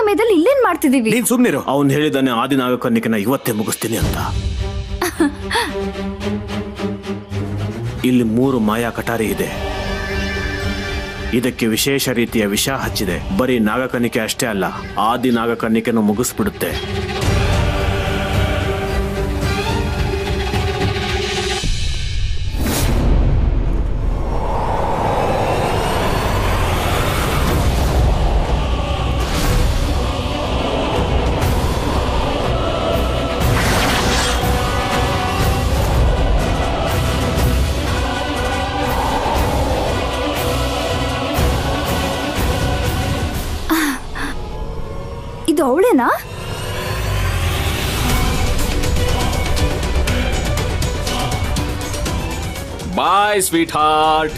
ಸಮಯದಲ್ಲಿ ಇಲ್ಲೇನ್ ಮಾಡ್ತಿದೀವಿ? ನೀನ್ ಸುಮ್ನಿರು. ಅವ್ನು ಹೇಳಿದಾನೆ ಆದಿನಾಗಕನ್ನಿಕೆನ ಇವತ್ತೇ ಮುಗಿಸ್ತೀನಿ ಅಂತ. ಇಲ್ಲಿ 3 ಮಾಯಾ ಕಟಾರಿ ಇದೆ. ಇದಕ್ಕೆ ವಿಶೇಷ ರೀತಿಯ ವಿಷ ಹಚ್ಚಿದೆ. ಬರೀ ನಾಗಕನ್ನಿಕೆ ಅಷ್ಟೇ ಅಲ್ಲ, ಆದಿ ನಾಗಕನ್ನಿಕೆನೂ ಮುಗಿಸ್ಬಿಡುತ್ತೆ. ಇದು ಅವಳೇನಾ? Bye sweetheart.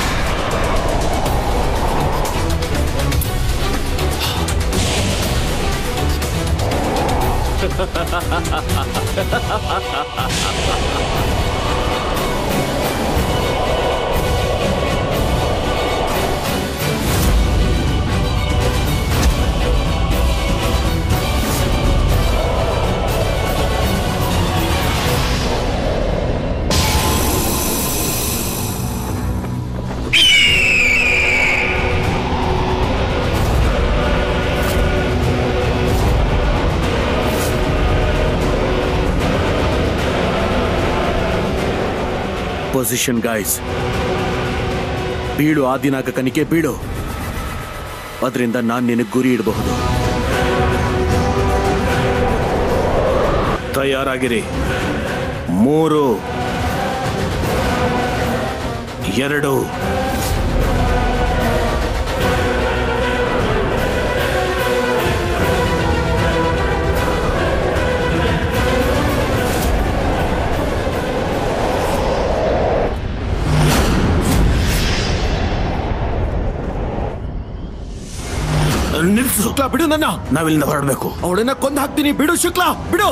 Position guys. ಬೀಳು ಆದಿನಾಗಕನಿಕೆ, ಬೀಳು. ಅದರಿಂದ ನಾನು ನಿನಗೆ ಗುರಿ ಇಡಬಹುದು. ತಯಾರಾಗಿರಿ. 3, 2. ನಿಲ್ಸು. ಶುಕ್ಲಾ ಬಿಡು ನನ್ನ. ನಾವಿಲ್ಲಿಂದ ಹೊರಡಬೇಕು. ಅವಳನ್ನ ಕೊಂದು ಹಾಕ್ತೀನಿ. ಬಿಡು ಶುಕ್ಲಾ, ಬಿಡು.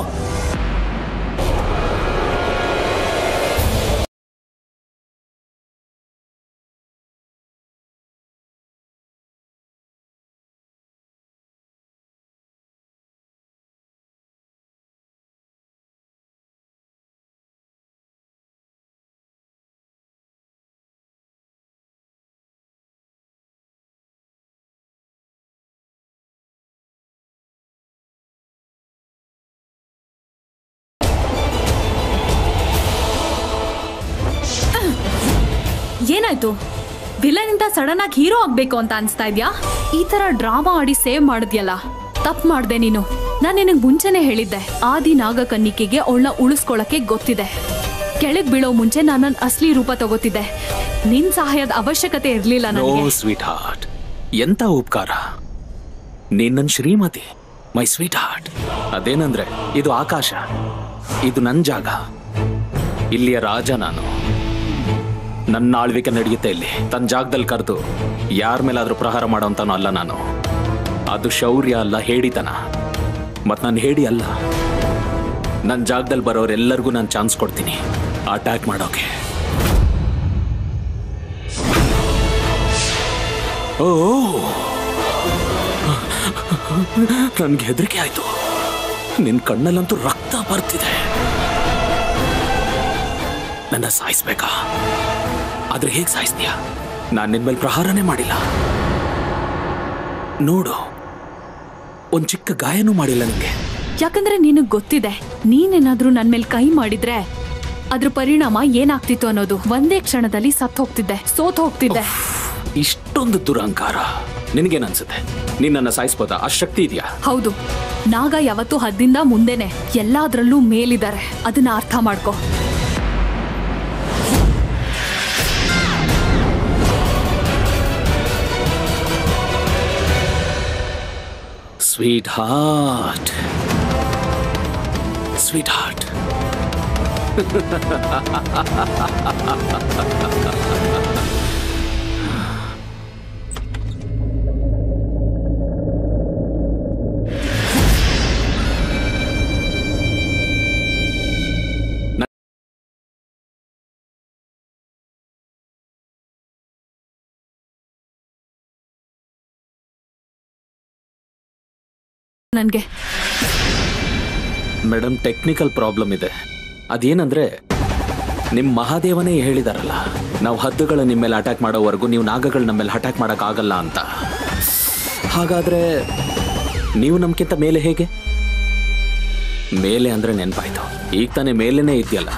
ಏನಾಯ್ತು? ವಿಲನ್ ಇಂದ ಸಡನ್ ಆಗಿ ಹೀರೋ ಆಗ್ಬೇಕು ಅಂತ ಅನ್ಸ್ತಾ ಇದ್ಯಾ? ಈ ತರ ಡ್ರಾಮಾ ಆಡಿ ಸೇವ್ ಮಾಡಿದ್ಯಲ್ಲ, ತಪ್ಪು ಮಾಡ್ದೆ ನೀನು. ನಾನು ನಿನಗೆ ಮುಂಚೆನೆ ಹೇಳಿದ್ದೆ, ಆದಿ ನಾಗಕನ್ನಿಕೆಗೆ ಅವಳನ್ನ ಉಳಿಸ್ಕೊಳಕ್ಕೆ ಗೊತ್ತಿದೆ. ಕೆಳಗ್ ಬೀಳೋ ಮುಂಚೆ ನಾನು ನನ್ನ ಅಸಲಿ ರೂಪ ತಗೋತಿದ್ದೆ. ನಿನ್ ಸಹಾಯದ ಅವಶ್ಯಕತೆ ಇರ್ಲಿಲ್ಲ ನನಗೆ. ಸ್ವೀಟ್ ಹಾರ್ಟ್, ಎಂತ ಉಪಕಾರ. ನೀನ್ ನನ್ ಶ್ರೀಮತಿ, ಮೈ ಸ್ವೀಟ್ ಹಾರ್ಟ್. ಅದೇನಂದ್ರೆ ಇದು ಆಕಾಶ, ಇದು ನನ್ ಜಾಗ. ಇಲ್ಲಿಯ ರಾಜ ನಾನು. ನನ್ನ ಆಳ್ವಿಕೆ ನಡೆಯುತ್ತೆ ಇಲ್ಲಿ. ತನ್ನ ಜಾಗದಲ್ಲಿ ಕರೆದು ಯಾರ ಮೇಲಾದ್ರೂ ಪ್ರಹಾರ ಮಾಡೋಂತಾನೋ ಅಲ್ಲ ನಾನು. ಅದು ಶೌರ್ಯ ಅಲ್ಲ, ಹೇಡಿತನ. ಮತ್ ನಾನು ಹೇಡಿ ಅಲ್ಲ. ನನ್ನ ಜಾಗದಲ್ಲಿ ಬರೋರೆಲ್ಲರಿಗೂ ನಾನು ಚಾನ್ಸ್ ಕೊಡ್ತೀನಿ ಅಟ್ಯಾಕ್ ಮಾಡೋಕೆ. ಓ, ನನ್ಗೆ ಹೆದರಿಕೆ ಆಯ್ತು. ನಿನ್ ಕಣ್ಣಲ್ಲಂತೂ ರಕ್ತ ಬರ್ತಿದೆ. ನನ್ನ ಸಾಯಿಸ್ಬೇಕಾ? ಆದ್ರೆ ಹೇಗ್ ಸಾಯಿಸ್ತೀಯಾ? ನಾನು ನಿನ್ ಮೇಲೆ ಪ್ರಹಾರನೇ ಮಾಡಿಲ್ಲ. ನೋಡು, ಒಂದ್ ಚಿಕ್ಕ ಗಾಯನೂ ಮಾಡಿಲ್ಲ ನಿಂಗೆ. ಯಾಕಂದ್ರೆ ನಿನಗ್ ಗೊತ್ತಿದೆ, ನೀನೇನಾದ್ರೂ ನನ್ ಮೇಲೆ ಕೈ ಮಾಡಿದ್ರೆ ಅದ್ರ ಪರಿಣಾಮ ಏನಾಗ್ತಿತ್ತು ಅನ್ನೋದು. ಒಂದೇ ಕ್ಷಣದಲ್ಲಿ ಸತ್ ಹೋಗ್ತಿದ್ದೆ, ಸೋತ್ ಹೋಗ್ತಿದ್ದೆ. ಇಷ್ಟೊಂದು ದುರಹಂಕಾರ ನಿನಗೇನನ್ಸುತ್ತೆ? ನೀನ್ ನನ್ನ ಸಾಯಿಸ್ಬೋದಾ? ಆ ಶಕ್ತಿ ಇದೆಯಾ? ಹೌದು, ನಾಗ ಯಾವತ್ತೂ ಹದ್ದಿಂದ ಮುಂದೆನೆ, ಎಲ್ಲಾದ್ರಲ್ಲೂ ಮೇಲಿದ್ದಾರೆ. ಅದನ್ನ ಅರ್ಥ ಮಾಡ್ಕೋ. Sweetheart. Sweetheart. ನನ್ಗೆ. ಮೇಡಮ್, ಟೆಕ್ನಿಕಲ್ ಪ್ರಾಬ್ಲಮ್ ಇದೆ. ಅದೇನಂದ್ರೆ ನಿಮ್ ಮಹಾದೇವನೇ ಹೇಳಿದಾರಲ್ಲ, ನಾವು ಹದ್ದುಗಳು ನಿಮ್ಮ ಮೇಲೆ ಅಟ್ಯಾಕ್ ಮಾಡೋವರೆಗೂ ನೀವು ನಾಗಗಳು ನಮ್ಮ ಮೇಲೆ ಅಟ್ಯಾಕ್ ಮಾಡಕ್ ಆಗಲ್ಲ ಅಂತ. ಹಾಗಾದ್ರೆ ನೀವು ನಮ್ಗಿಂತ ಮೇಲೆ ಹೇಗೆ? ಮೇಲೆ ಅಂದ್ರೆ ನೆನ್ಪಾಯ್ತು, ಈಗ ತಾನೇ ಮೇಲೇನೆ ಇದೆಯಲ್ಲ.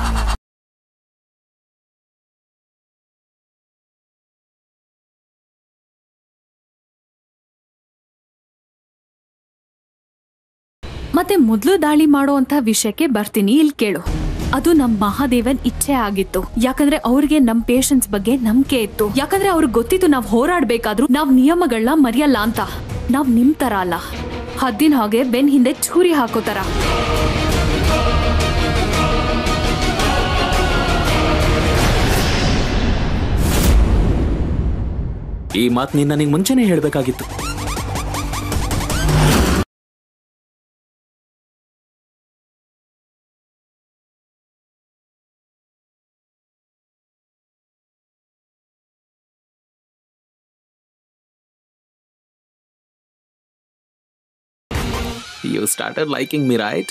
ಮತ್ತೆ ಮೊದ್ಲು ದಾಳಿ ಮಾಡುವಂತ ವಿಷಯಕ್ಕೆ ಬರ್ತೀನಿ, ಇಲ್ಲಿ ಕೇಳು. ಅದು ನಮ್ ಮಹಾದೇವನ್ ಇಚ್ಛೆ ಆಗಿತ್ತು. ಯಾಕಂದ್ರೆ ಅವ್ರಿಗೆ ನಮ್ ಪೇಷನ್ಸ್ ಬಗ್ಗೆ ನಂಬಿಕೆ ಇತ್ತು. ಯಾಕಂದ್ರೆ ಅವ್ರಿಗೆ ಗೊತ್ತಿತ್ತು ನಾವ್ ಹೋರಾಡ್ಬೇಕಾದ್ರೂ ನಾವ್ ನಿಯಮಗಳನ್ನ ಮರೆಯಲ್ಲ ಅಂತ. ನಾವ್ ನಿಮ್ ತರ ಅಲ್ಲ, ಹದ್ದಿನ ಹಾಗೆ ಬೆನ್ ಹಿಂದೆ ಚೂರಿ ಹಾಕೋತರ. ಈ ಮಾತು ನೀನ್ ನನಗೆ ಮುಂಚೆನೆ ಹೇಳ್ಬೇಕಾಗಿತ್ತು. You started liking me, right?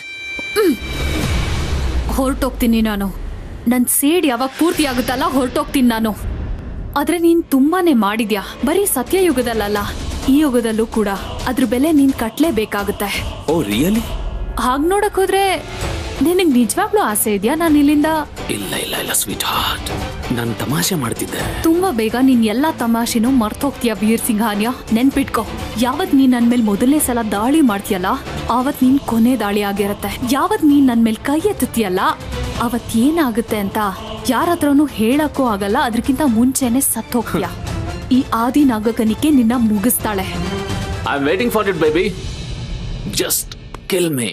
ಹೊರಟೋಗ್ತೀನಿ ನಾನು. ನನ್ ಸೇಡ್ ಯಾವಾಗ ಪೂರ್ತಿ ಆಗುತ್ತಲ್ಲ ಹೊರಟೋಗ್ತೀನಿ ನಾನು. ಆದ್ರೆ ನೀನ್ ತುಂಬಾನೇ ಮಾಡಿದ್ಯಾ, ಬರೀ ಸತ್ಯಯುಗದಲ್ಲ, ಈ ಯುಗದಲ್ಲೂ ಕೂಡ ಅದ್ರ ಬೆಲೆ ನೀನ್ ಕಟ್ಲೇಬೇಕಾಗುತ್ತೆ. Oh really? ಹಾಗ್ ನೋಡಕ್ ಹೋದ್ರೆ ನಿನಗ್ ನಿಜವಾಗ್ಲೂ ಆಸೆ ಇದೆಯಾ ನಾನು ಇಲ್ಲಿಂದ? ಇಲ್ಲ ಇಲ್ಲ ಇಲ್ಲ ಸ್ವೀಟ್ ಹಾರ್ಟ್, ನಾನು ತಮಾಷೆ ಮಾಡ್ತಿದ್ದೆ. ತುಂಬಾ ಬೇಗ ನೀನ್ ಎಲ್ಲಾ ತಮಾಷೆನೂ ಮರ್ತೋಗ್ತೀಯ ವೀರ್ ಸಿಂಘಾನಿಯಾ. ನೆನ್ಪಿಟ್ಕೋ, ಯಾವತ್ ನೀನ್ ನನ್ ಮೇಲೆ ಮೊದಲನೇ ಸಲ ದಾಳಿ ಮಾಡ್ತೀಯಲ್ಲ ಆವತ್ ನೀನ್ ಕೊನೆ ದಾಳಿ ಆಗಿರತ್ತೆ. ಯಾವತ್ ನೀನ್ ನನ್ ಮೇಲೆ ಕೈ ಎತ್ತುತ್ತೀಯಲ್ಲ ಅವತ್ ಏನಾಗುತ್ತೆ ಅಂತ ಯಾರ ಹತ್ರನೂ ಹೇಳಕ್ಕೂ ಆಗಲ್ಲ. ಅದಕ್ಕಿಂತ ಮುಂಚೆನೆ ಸತ್ತೋಗ್ತೀಯ. ಈ ಆದಿ ನಾಗಕನಿಕೆ ನಿನ್ನ ಮುಗಿಸ್ತಾಳೆ. I am waiting for it baby, just kill me.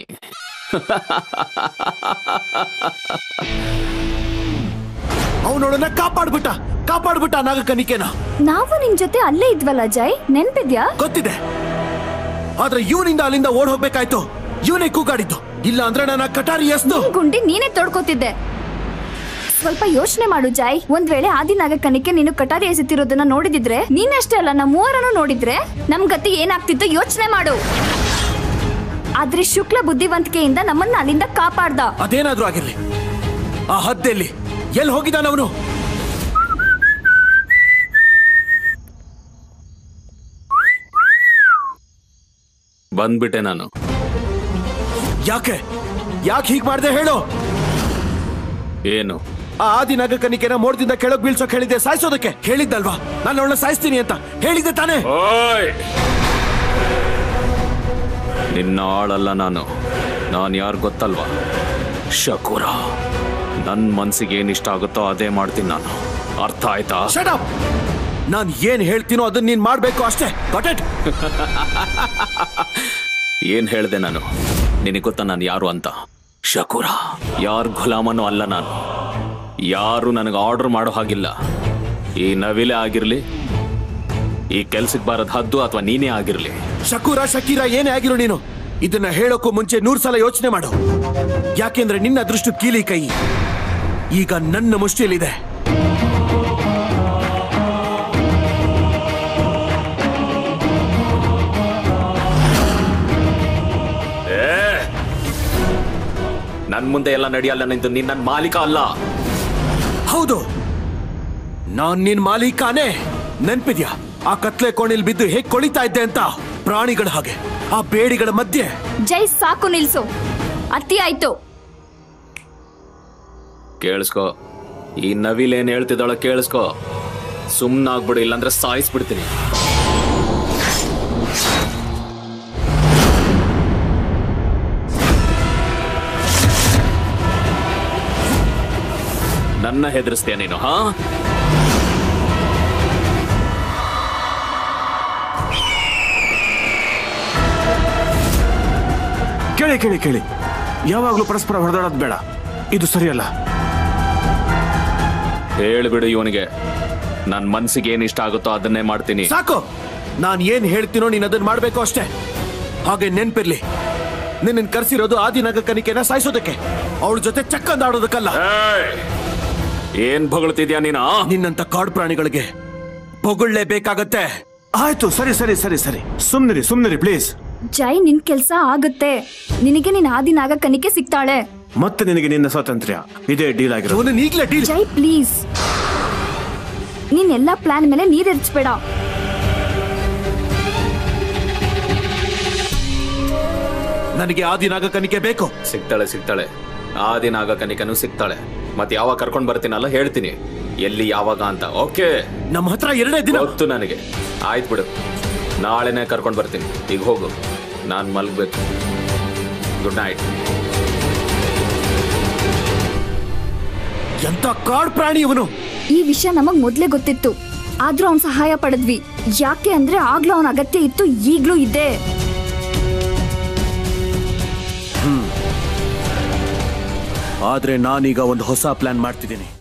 ಅವನೊಡನೆ ಕಾಪಾಡ್ಬಿಟ್ಟ ನಾಗಕನಿಕೆನ. ನಾವು ನಿನ್ ಜೊತೆ ಅಲ್ಲೇ ಇದ್ವಲ್ಲ ಜೈ, ನೆನ್ಪಿದ್ಯಾ? ಗೊತ್ತಿದೆ, ಆದ್ರೆ ಇವನಿಂದ ಅಲ್ಲಿಂದ ಓಡ್ ಹೋಗ್ಬೇಕಾಯ್ತು. ಇವನೇ ಕೂಗಾಡಿದ್ದು, ಇಲ್ಲ ಅಂದ್ರೆ ನನ್ನ ಕಟಾರಿ ಎಸ್ದು ಗುಂಡಿ ನೀನೇ ತೋಡ್ಕೋತಿದ್ದೆ. ಸ್ವಲ್ಪ ಯೋಚನೆ ಮಾಡು ಜೈ. ಒಂದ್ ವೇಳೆ ಆದಿ ನಾಗಕನಿಕೆ ನೀನು ಕಟಾರಿ ಎಸೆತಿರೋದನ್ನ ನೋಡಿದಿದ್ರೆ, ನೀನಷ್ಟೇ ಅಲ್ಲ ನಮ್ಮ ಮೂವರನ್ನು ನೋಡಿದ್ರೆ ನಮ್ ಗತಿ ಏನಾಗ್ತಿತ್ತು ಯೋಚನೆ ಮಾಡು. ಆದ್ರೆ ಶುಕ್ಲ ಬುದ್ಧಿವಂತಿಕೆಯಿಂದ ನಮ್ಮನ್ನ ಅಲ್ಲಿಂದ ಕಾಪಾಡ್ದ. ಅದೇನಾದ್ರೂ ಆಗಿರ್ಲಿ, ಆ ಹದ್ದೆಲ್ಲಿ ಎಲ್ಲಿ ಹೋಗಿದ್ದಾನವನು? ಬಂದ್ಬಿಟ್ಟೆ ನಾನು. ಯಾಕೆ ಹೀಗ್ ಮಾಡ್ದೆ ಹೇಳು? ಏನು? ಆ ಆದಿ ನಾಗಕನಿಕೆನ ಮೋಡದಿಂದ ಕೆಳಗ್ ಬೀಳ್ಸೋಕ್ ಹೇಳಿದ್ದೆ, ಸಾಯಿಸೋದಕ್ಕೆ ಹೇಳಿದ್ದಲ್ವಾ? ನಾನು ಅವಳನ್ನ ಸಾಯಿಸ್ತೀನಿ ಅಂತ ಹೇಳಿದ್ದೆ ತಾನೇ? ನಿನ್ನ ಆಳಲ್ಲ ನಾನು ಯಾರು ಗೊತ್ತಲ್ವಾ? ಶಕುರ. ನನ್ ಮನ್ಸಿಗೆ ಏನ್ ಇಷ್ಟ ಆಗುತ್ತೋ ಅದೇ ಮಾಡ್ತೀನಿ ನಾನು, ಅರ್ಥ ಆಯ್ತಾ? Shut up! ನಾನ್ ಏನ್ ಹೇಳ್ತೀನೋ ಅದನ್ನ ನೀನ್ ಮಾಡ್ಬೇಕು ಅಷ್ಟೇ. Got it? ಏನ್ ಹೇಳ್ದೆ ನಾನು? ನಿನಗೆ ಗೊತ್ತಾ ನಾನು ಯಾರು ಅಂತ? ಶಕುರ. ಯಾರು ಗುಲಾಮನೂ ಅಲ್ಲ ನಾನು. ಯಾರು ನನಗೆ ಆರ್ಡರ್ ಮಾಡೋ ಹಾಗಿಲ್ಲ. ಈ ನವಿಲೆ ಆಗಿರ್ಲಿ, ಈ ಕೆಲ್ಸಕ್ಕೆ ಬಾರದ ಹದ್ದು, ಅಥವಾ ನೀನೇ ಆಗಿರ್ಲಿ. ಶಕುರ ಶಕೀರ ಏನೇ ಆಗಿರೋ ನೀನು ಇದನ್ನ ಹೇಳೋಕ್ಕೂ ಮುಂಚೆ 100 ಸಲ ಯೋಚನೆ ಮಾಡು. ಯಾಕೆಂದ್ರೆ ನಿನ್ನ ಅದೃಷ್ಟ ಕೀಲಿ ಕೈ ಈಗ ನನ್ನ ಮುಷ್ಟಿಯಲ್ಲಿದೆ. ನನ್ ಮುಂದೆ ಎಲ್ಲ ನಡೆಯಲ್ಲ. ನಿಂತು ನೀನ್ ನನ್ನ ಮಾಲೀಕ ಅಲ್ಲ. ಹೌದು, ನಾನ್ ನಿನ್ ಮಾಲೀಕನೇ. ನೆನ್ಪಿದ್ಯಾ ಆ ಕತ್ಲೆ ಕೋಣಿಲ್ ಬಿದ್ದು ಹೇಗ್ ಕೊಳಿತಾ ಇದ್ದೆ ಅಂತ? ಪ್ರಾಣಿಗಳ ಹಾಗೆ ಆ ಬೇಡಿಗಳ ಮಧ್ಯೆ. ಜೈ ಸಾಕು, ನಿಲ್ಸು, ಅತಿ ಆಯ್ತು. ಕೇಳಿಸ್ಕೋ, ಈ ನವಿಲೇನ್ ಹೇಳ್ತಿದ್ದಾಳ ಕೇಳಿಸ್ಕೋ. ಸುಮ್ನಾಗ್ಬಿಡು, ಇಲ್ಲಾಂದ್ರೆ ಸಾಯಿಸ್ಬಿಡ್ತೀನಿ. ನನ್ನ ಹೆದರಿಸ್ತೀಯ ನೀನು? ಹಾ, ಕೇಳಿ, ಯಾವಾಗ್ಲೂ ಪರಸ್ಪರ ಹೊಡೆದಾಡೋದು ಬೇಡ, ಇದು ಸರಿಯಲ್ಲ. ಹೇಳ್ಬಿಡು ಇವನಿಗೆ, ನನ್ ಮನ್ಸಿಗೆ ಏನ್ ಇಷ್ಟ ಆಗುತ್ತೋ ಅದನ್ನೇ ಮಾಡ್ತೀನಿ. ಸಾಕು, ನಾನ್ ಏನ್ ಹೇಳ್ತೀನೋ ನೀನ್ ಅದನ್ನ ಮಾಡ್ಬೇಕು ಅಷ್ಟೇ. ಹಾಗೆ ನೆನ್ಪಿರ್ಲಿ, ನಿನ್ನ ಕರ್ಸಿರೋದು ಆದಿ ನಾಗಕನಿಕೆನ ಸಾಯಿಸೋದಕ್ಕೆ, ಅವಳ ಜೊತೆ ಚಕ್ಕಂದಾಡೋದಕ್ಕಲ್ಲ. ಏನ್ ಹೊಗಳ್ತಿದ್ಯಾ ನೀನು? ನಿನ್ನಂತ ಕಾಡು ಪ್ರಾಣಿಗಳಿಗೆ ಹೊಗಳ್ಲೇಬೇಕಾಗತ್ತೆ. ಆಯ್ತು, ಸರಿ, ಸುಮ್ನಿರಿ ಪ್ಲೀಸ್. ಜೈ ನಿನ್ ಕೆಲ್ಸ ಆಗುತ್ತೆ. ನಿನಗೆ ನಿನ್ ಆದಿನಾಗ ಕನಿಕೆ ಸಿಗ್ತಾಳೆ. ಮತ್ತೆ ನಿನಗೆ ನಿನ್ನ ಸ್ವಾತಂತ್ರ್ಯ ಇದೇ ಡೀಲ್ ಆಗಿರೋದು. ಇವನನ್ನ ಈಗ್ಲೇ ಡೀಲ್. ಜೈ ಪ್ಲೀಸ್, ನೀನ್ ಎಲ್ಲಾ ಪ್ಲಾನ್ ಮೇಲೆ ನೀರೆರ್ಚ್ಬೇಡ. ನನಗೆ ಆದಿನಾಗ ಕನಿಕೆ ಬೇಕು. ಸಿಗ್ತಾಳೆ ಆದಿನಾಗ ಕನಿಕನು ಸಿಗ್ತಾಳೆ. ಮತ್ತೆ ಯಾವಾಗ ಕರ್ಕೊಂಡ್ ಬರ್ತೀನಲ್ಲ ಹೇಳ್ತೀನಿ ಎಲ್ಲಿ ಯಾವಾಗ ಅಂತ. ಓಕೆ, ನಮ್ಮ ಹತ್ರ 2 ದಿನ. ಗೊತ್ತು ನನಗೆ. ಆಯ್ತು ಬಿಡು, ನಾಳೆನೆ ಕರ್ಕೊಂಡ್ ಬರ್ತೀನಿ. ಈಗ ಹೋಗು, ನಾನ್ ಮಲ್ಗ್ಬೇಕು. Good night. ಎಂತ ಕಾಡ್ ಪ್ರಾಣಿ ಇವನು. ಈ ವಿಷಯ ನಮಗ್ ಮೊದ್ಲೇ ಗೊತ್ತಿತ್ತು, ಆದ್ರೂ ಅವ್ನ್ ಸಹಾಯ ಪಡೆದ್ವಿ. ಯಾಕೆ ಅಂದ್ರೆ ಆಗ್ಲೂ ಅವನ ಅಗತ್ಯ ಇತ್ತು, ಈಗ್ಲೂ ಇದೆ. ಆದ್ರೆ ನಾನೀಗ ಒಂದು ಹೊಸ ಪ್ಲಾನ್ ಮಾಡ್ತಿದ್ದೀನಿ.